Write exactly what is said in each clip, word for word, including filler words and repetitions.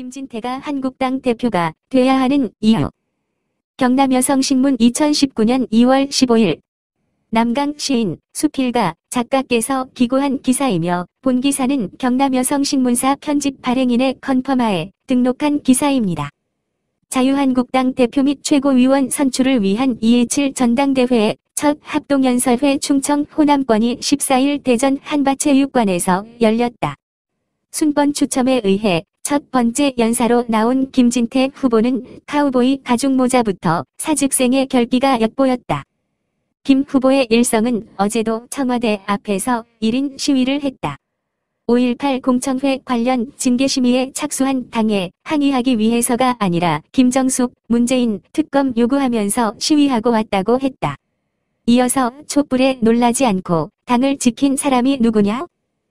김진태가 한국당 대표가 돼야 하는 이유. 경남여성신문 이천십구 년 이월 십오일. 남강 시인, 수필가, 작가께서 기고한 기사이며 본 기사는 경남여성신문사 편집 발행인의 컨펌하에 등록한 기사입니다. 자유한국당 대표 및 최고위원 선출을 위한 이일칠 전당대회의 첫 합동연설회 충청 호남권이 십사일 대전 한밭체육관에서 열렸다. 순번 추첨에 의해 첫 번째 연사로 나온 김진태 후보는 카우보이 가죽모자부터 사직생의 결기가 엿보였다. 김 후보의 일성은 어제도 청와대 앞에서 일 인 시위를 했다. 오일팔 공청회 관련 징계심의에 착수한 당에 항의하기 위해서가 아니라 김정숙, 문재인 특검 요구하면서 시위하고 왔다고 했다. 이어서 촛불에 놀라지 않고 당을 지킨 사람이 누구냐?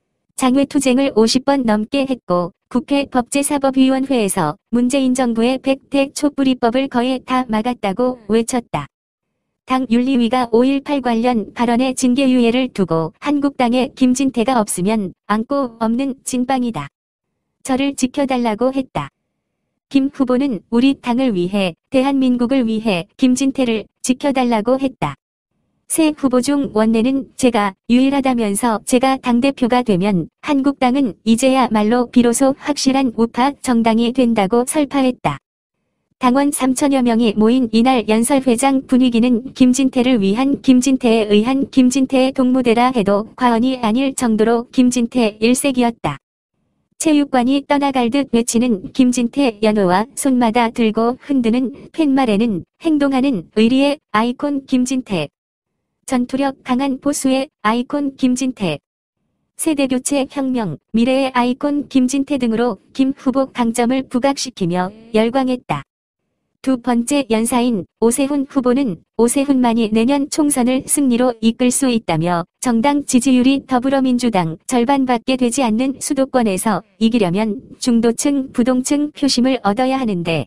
장외투쟁을 오십 번 넘게 했고 국회 법제사법위원회에서 문재인 정부의 백택 촛불입법을 거의 다 막았다고 외쳤다. 당 윤리위가 오일팔 관련 발언의 징계유예를 두고 한국당에 김진태가 없으면 안고 없는 진빵이다. 저를 지켜달라고 했다. 김 후보는 우리 당을 위해 대한민국을 위해 김진태를 지켜달라고 했다. 세 후보 중 원내는 제가 유일하다면서 제가 당대표가 되면 한국당은 이제야말로 비로소 확실한 우파 정당이 된다고 설파했다. 당원 삼천여 명이 모인 이날 연설회장 분위기는 김진태를 위한 김진태에 의한 김진태의 동무대라 해도 과언이 아닐 정도로 김진태 일색이었다. 체육관이 떠나갈 듯 외치는 김진태 연호와 손마다 들고 흔드는 팻말에는 행동하는 의리의 아이콘 김진태. 전투력 강한 보수의 아이콘 김진태. 세대교체 혁명, 미래의 아이콘 김진태 등으로 김 후보 강점을 부각시키며 열광했다. 두 번째 연사인 오세훈 후보는 오세훈만이 내년 총선을 승리로 이끌 수 있다며 정당 지지율이 더불어민주당 절반밖에 되지 않는 수도권에서 이기려면 중도층 부동층 표심을 얻어야 하는데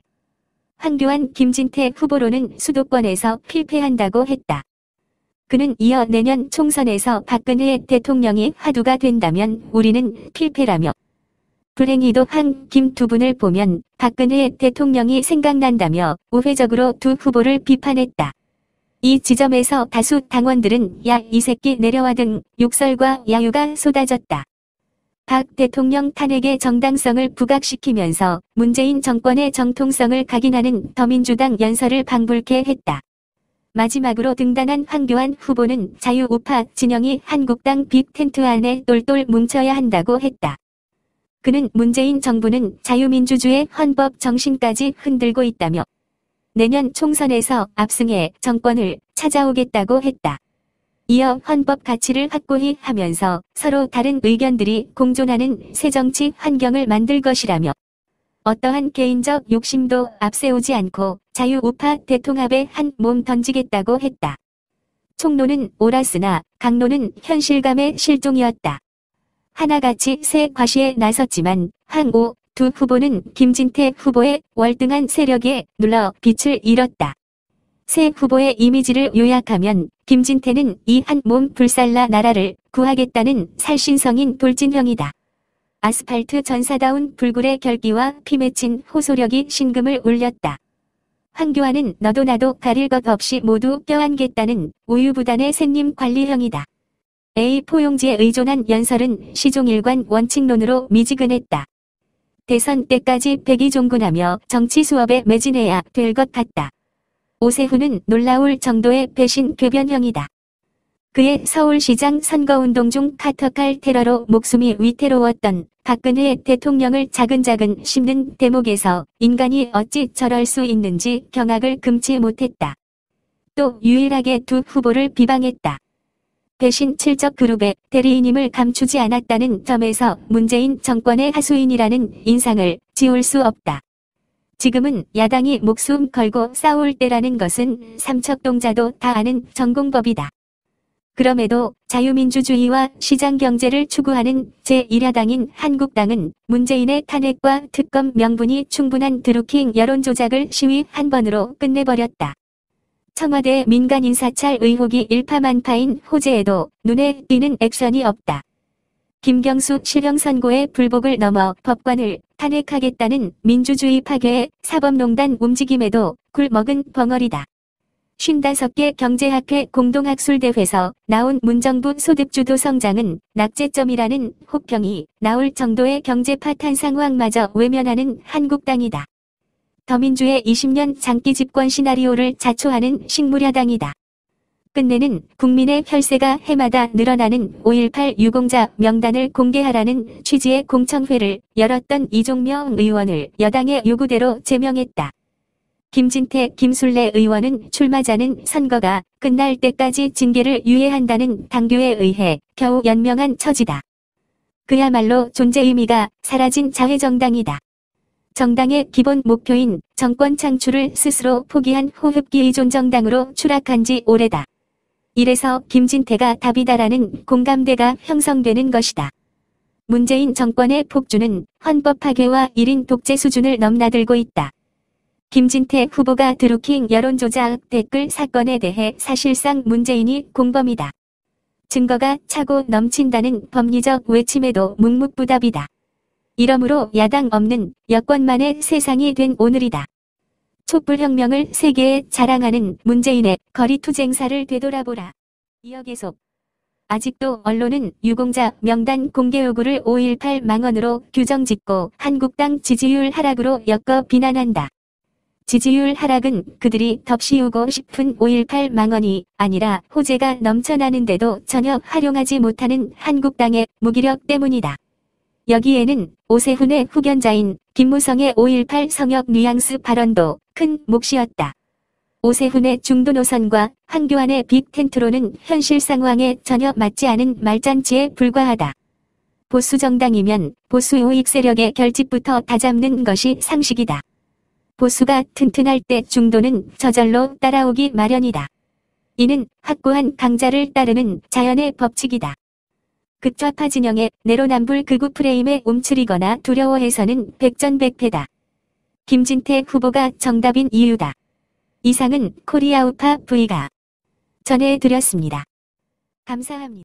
황교안 김진태 후보로는 수도권에서 필패한다고 했다. 그는 이어 내년 총선에서 박근혜 대통령이 화두가 된다면 우리는 필패라며 불행히도 한, 김 두 분을 보면 박근혜 대통령이 생각난다며 우회적으로 두 후보를 비판했다. 이 지점에서 다수 당원들은 야 이 새끼 내려와 등 욕설과 야유가 쏟아졌다. 박 대통령 탄핵의 정당성을 부각시키면서 문재인 정권의 정통성을 각인하는 더민주당 연설을 방불케 했다. 마지막으로 등단한 황교안 후보는 자유우파 진영이 한국당 빅텐트 안에 똘똘 뭉쳐야 한다고 했다. 그는 문재인 정부는 자유민주주의 헌법 정신까지 흔들고 있다며 내년 총선에서 압승해 정권을 찾아오겠다고 했다. 이어 헌법 가치를 확고히 하면서 서로 다른 의견들이 공존하는 새정치 환경을 만들 것이라며 어떠한 개인적 욕심도 앞세우지 않고 자유우파 대통합에 한 몸 던지겠다고 했다. 총론은 옳았으나 강론은 현실감의 실종이었다. 하나같이 새 과시에 나섰지만 황, 오 두 후보는 김진태 후보의 월등한 세력에 눌러 빛을 잃었다. 새 후보의 이미지를 요약하면 김진태는 이 한 몸 불살라 나라를 구하겠다는 살신성인 돌진형이다. 아스팔트 전사다운 불굴의 결기와 피 맺힌 호소력이 신금을 울렸다. 황교안은 너도 나도 가릴 것 없이 모두 껴안겠다는 우유부단의 샌님 관리형이다. 에이 포용지에 의존한 연설은 시종일관 원칙론으로 미지근했다. 대선 때까지 백의종군하며 정치 수업에 매진해야 될 것 같다. 오세훈은 놀라울 정도의 배신 궤변형이다. 그의 서울시장 선거운동 중 카터칼 테러로 목숨이 위태로웠던 박근혜 대통령을 자근자근 씹는 대목에서 인간이 어찌 저럴 수 있는지 경악을 금치 못했다. 또 유일하게 두 후보를 비방했다. 배신 칠적 그룹의 대리인임을 감추지 않았다는 점에서 문재인 정권의 하수인이라는 인상을 지울 수 없다. 지금은 야당이 목숨 걸고 싸울 때라는 것은 삼척동자도 다 아는 전공법이다. 그럼에도 자유민주주의와 시장경제를 추구하는 제일 야당인 한국당은 문재인의 탄핵과 특검 명분이 충분한 드루킹 여론조작을 시위 한 번으로 끝내버렸다. 청와대 민간인사찰 의혹이 일파만파인 호재에도 눈에 띄는 액션이 없다. 김경수 실형 선고의 불복을 넘어 법관을 탄핵하겠다는 민주주의 파괴의 사법농단 움직임에도 굴먹은 벙어리다. 오십오 개 경제학회 공동학술대회에서 나온 문정부 소득주도 성장은 낙제점이라는 혹평이 나올 정도의 경제 파탄 상황마저 외면하는 한국당이다. 더민주의 이십 년 장기 집권 시나리오를 자초하는 식물야당이다. 끝내는 국민의 혈세가 해마다 늘어나는 오일팔 유공자 명단을 공개하라는 취지의 공청회를 열었던 이종명 의원을 여당의 요구대로 제명했다. 김진태, 김술래 의원은 출마자는 선거가 끝날 때까지 징계를 유예한다는 당규에 의해 겨우 연명한 처지다. 그야말로 존재 의미가 사라진 자해정당이다. 정당의 기본 목표인 정권 창출을 스스로 포기한 호흡기 의존 정당으로 추락한 지 오래다. 이래서 김진태가 답이다라는 공감대가 형성되는 것이다. 문재인 정권의 폭주는 헌법 파괴와 일 인 독재 수준을 넘나들고 있다. 김진태 후보가 드루킹 여론조작 댓글 사건에 대해 사실상 문재인이 공범이다. 증거가 차고 넘친다는 법리적 외침에도 묵묵부답이다. 이러므로 야당 없는 여권만의 세상이 된 오늘이다. 촛불혁명을 세계에 자랑하는 문재인의 거리투쟁사를 되돌아보라. 이어 계속. 아직도 언론은 유공자 명단 공개 요구를 오일팔 망언으로 규정짓고 한국당 지지율 하락으로 엮어 비난한다. 지지율 하락은 그들이 덮씌우고 싶은 오일팔 망언이 아니라 호재가 넘쳐나는데도 전혀 활용하지 못하는 한국당의 무기력 때문이다. 여기에는 오세훈의 후견자인 김무성의 오일팔 성역 뉘앙스 발언도 큰 몫이었다. 오세훈의 중도 노선과 황교안의 빅텐트로는 현실 상황에 전혀 맞지 않은 말잔치에 불과하다. 보수 정당이면 보수 우익 세력의 결집부터 다잡는 것이 상식이다. 보수가 튼튼할 때 중도는 저절로 따라오기 마련이다. 이는 확고한 강자를 따르는 자연의 법칙이다. 극좌파 진영의 내로남불 극우 프레임에 움츠리거나 두려워해서는 백전백패다. 김진태 후보가 정답인 이유다. 이상은 코리아우파 V가 전해드렸습니다. 감사합니다.